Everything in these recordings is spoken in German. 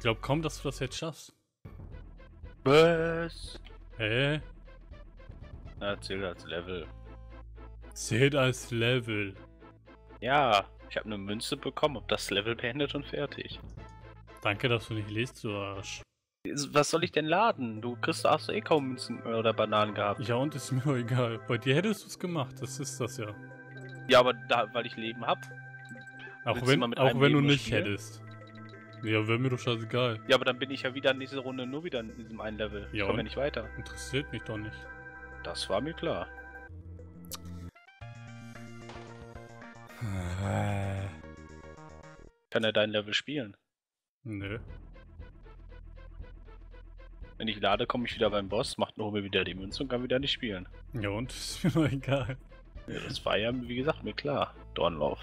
glaub kaum, dass du das jetzt schaffst. Was? Hä? Na, zählt als Level. Zählt als Level. Ja, ich habe eine Münze bekommen, hab das Level beendet und fertig. Danke, dass du nicht liest, du Arsch. Was soll ich denn laden? Hast du eh kaum Münzen oder Bananen gehabt. Ja, und ist mir doch egal. Bei dir hättest du es gemacht, das ist das ja. Ja, aber weil ich Leben hab. Auch Willst du mal mit wenn einem du Leben nicht spielen? hättest. Ja, wäre mir doch scheißegal. Ja, aber dann bin ich ja wieder in dieser Runde nur wieder in diesem einen Level. Ich Ja, komme ja und? nicht weiter. Interessiert mich doch nicht. Das war mir klar. Kann er dein Level spielen? Nö. Wenn ich lade, komme ich wieder beim Boss, hol mir wieder die Münze und kann wieder nicht spielen. Ja, und ist mir doch egal. Ja, das war ja, wie gesagt, mir klar. Dornlauf.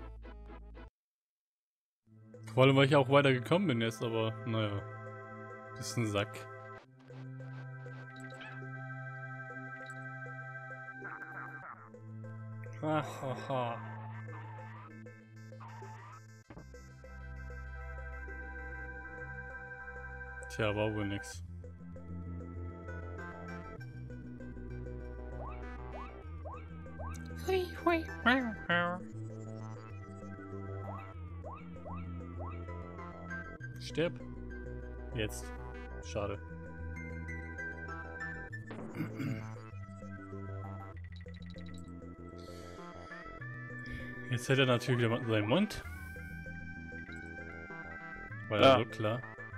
Vor allem, weil ich auch weiter gekommen bin jetzt, aber naja. Ist ein Sack. Hahaha. Tja, war wohl nix. Hui, hui, wow, wow. Stirb. Jetzt. Schade. Jetzt hätte er natürlich wieder seinen Mund. War ja so klar.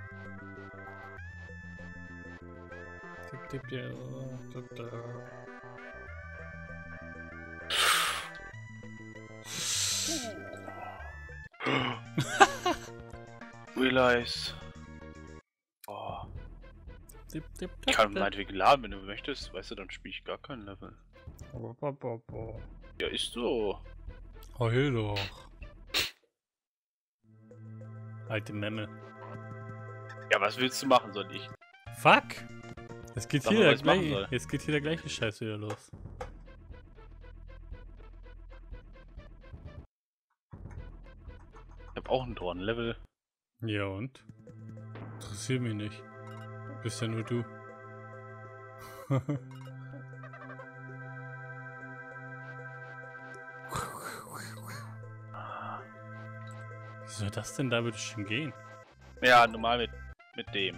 Realize. Oh. Ich kann meinetwegen laden, wenn du möchtest. Weißt du, dann spiele ich gar kein Level. Ja, ist so. Heul doch. Alte Memme. Ja, was willst du machen, soll ich? Fuck! Jetzt geht Sag hier mal, der was ich machen gleiche. soll. Jetzt geht hier der gleiche Scheiß wieder los. Ich hab auch ein Dorn-Level. Ja und? Interessiert mich nicht. Bist ja nur du. Wie soll das denn da bitte schon gehen? Ja, normal mit dem.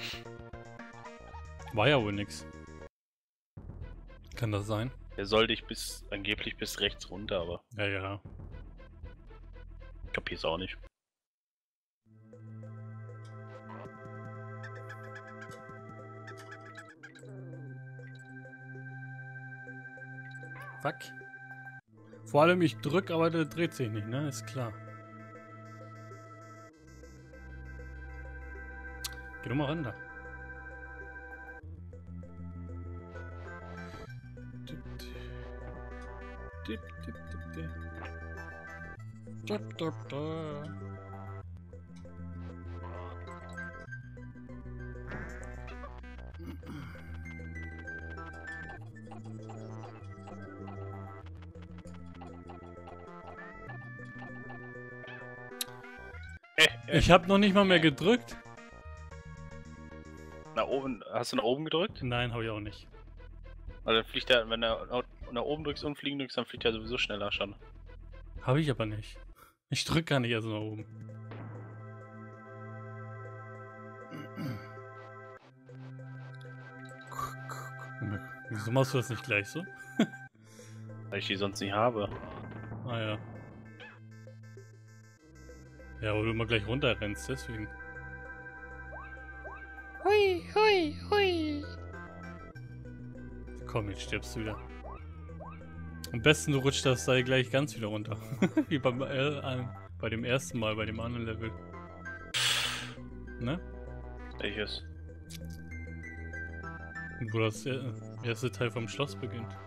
War ja wohl nix. Kann das sein? Der soll dich angeblich bis rechts runter, aber Ja, ja. ich kapier's auch nicht. Fuck. Vor allem ich drück, aber der dreht sich nicht, ne? Ist klar. Geh doch mal ran da. Ich hab noch nicht mal mehr gedrückt. Nach oben, hast du nach oben gedrückt? Nein, habe ich auch nicht. Also dann fliegt er, wenn er nach oben drückst und fliegen drückst, dann fliegt er sowieso schneller schon. Habe ich aber nicht. Ich drück gar nicht erst nach oben. Wieso machst du das nicht gleich so? Weil ich die sonst nicht habe. Ah ja. Ja, weil du immer gleich runterrennst, deswegen. Hui, hui, hui. Komm, jetzt stirbst du wieder. Am besten du rutscht das Seil gleich ganz wieder runter. Wie bei dem ersten Mal, bei dem anderen Level. Ne? Welches? Wo das erste Teil vom Schloss beginnt.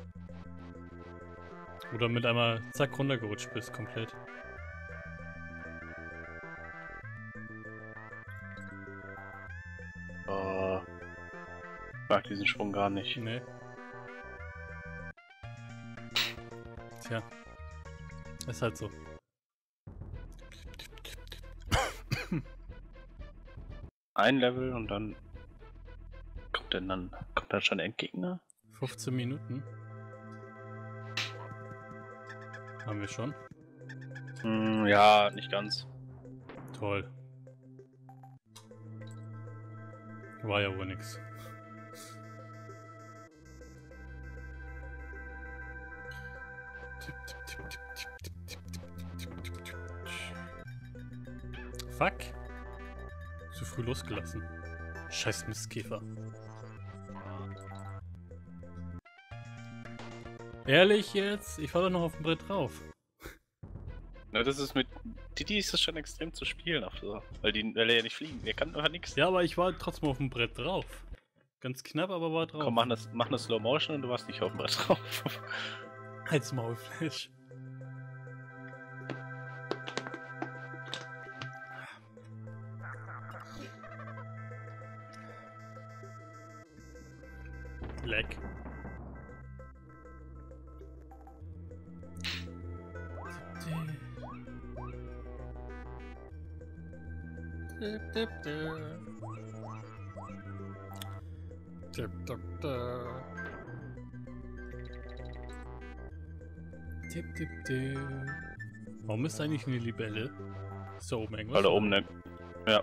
Oder mit einmal zack runtergerutscht bist, komplett. Oh. Ich mag diesen Sprung gar nicht. Nee. Tja. Ist halt so. ein Level und dann kommt dann schon der Endgegner? 15 Minuten. Haben wir schon? Ja, nicht ganz. Toll. War ja wohl nix. Fuck. Zu früh losgelassen. Scheiß Mistkäfer. Ehrlich jetzt? Ich war doch noch auf dem Brett drauf. Na, das ist mit Didi ist das schon extrem zu spielen, auch so. Weil er ja nicht fliegen, der kann einfach nichts. Ja, aber ich war trotzdem auf dem Brett drauf. Ganz knapp, aber war drauf. Komm, mach eine Slow Motion und du warst nicht auf dem Brett drauf. Halt's Maul, Flash. Leck. Warum ist eigentlich eine Libelle? Ist da oben irgendwas? Weil da oben ne. Ja.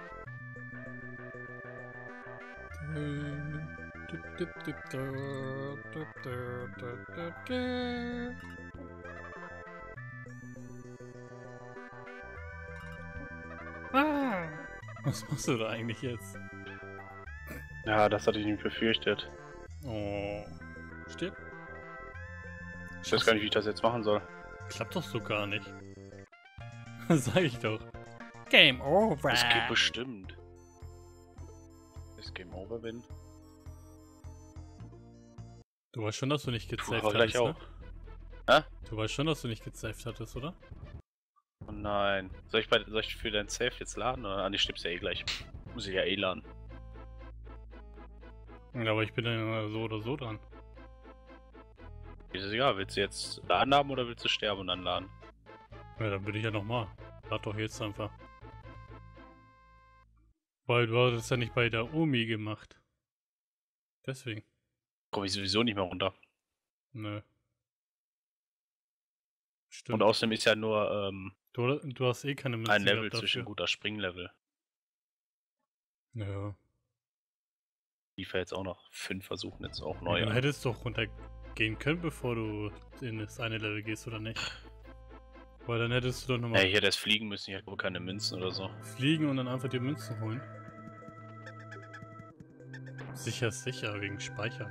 Was machst du da eigentlich jetzt? Ja, das hatte ich nicht befürchtet. Oh. Stirb. Ich weiß gar nicht, wie ich das jetzt machen soll. Klappt doch so gar nicht. Sag ich doch. Game over. Das geht bestimmt. Das Game over bin. Du weißt schon, dass du nicht gezeift aber hattest, gleich auch. Ne? Hä? Du weißt schon, dass du nicht gezeift hattest, oder? Oh nein. Soll ich für dein Safe jetzt laden? Oder? Ah, ich stimm's ja eh gleich. Muss ich ja eh laden. Ja, aber ich bin dann so oder so dran. Ist egal, willst du jetzt laden haben oder willst du sterben und dann laden? Ja, dann würde ich ja nochmal. Lad doch jetzt einfach. Weil du hast es ja nicht bei der Omi gemacht. Deswegen. Komm ich sowieso nicht mehr runter. Nö. Stimmt. Und außerdem ist ja nur Du hast eh keine Münzen ein Level gehabt zwischen dafür. guter Springlevel. Ja. Lief ja jetzt auch noch 5 Versuchen, jetzt auch Ja, neu. du hättest doch runtergehen können, bevor du in das eine Level gehst, oder nicht? Weil dann hättest du doch nochmal Ich hätte erst fliegen müssen, ich hatte wohl keine Münzen oder so. fliegen und dann einfach die Münzen holen. Sicher, sicher, wegen Speichern.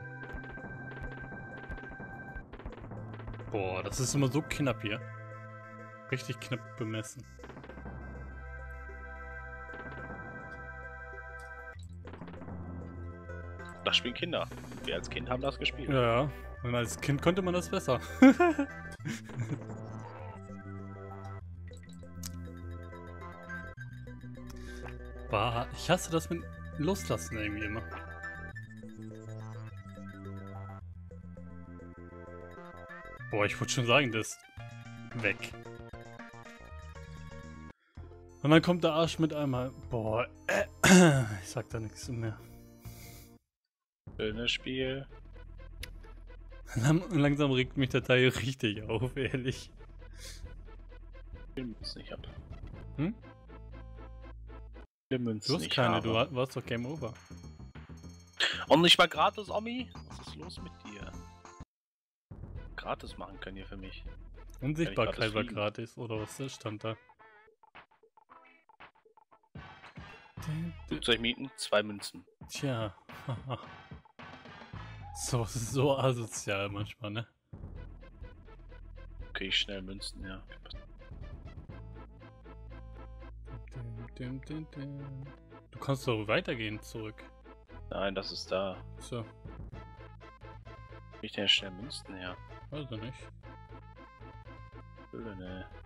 Boah, das ist immer so knapp hier. Richtig knapp bemessen. Das spielen Kinder. Wir als Kind haben das gespielt. Ja, und als Kind konnte man das besser. Boah, ich hasse das mit Loslassen irgendwie immer. Boah, ich wollte schon sagen, das ist weg. Und dann kommt der Arsch mit einmal. Boah, ich sag da nichts mehr. Schönes Spiel. Langsam regt mich der Teil richtig auf, ehrlich. Ich Münzen nicht ab. Hm? Münzen Du hast nicht keine, habe. du warst doch Game Over. Und nicht mal gratis, Omi? Was ist los mit dir? Gratis machen können hier für mich. Unsichtbarkeit war fliegen? gratis, oder was das stand da? Flugzeug mieten, 2 Münzen. Tja. So asozial manchmal, ne? Okay, schnell Münzen, ja. Du kannst doch weitergehen zurück. Nein, das ist da. So, Wie ich denn schnell Münzen her? also nicht. Ne.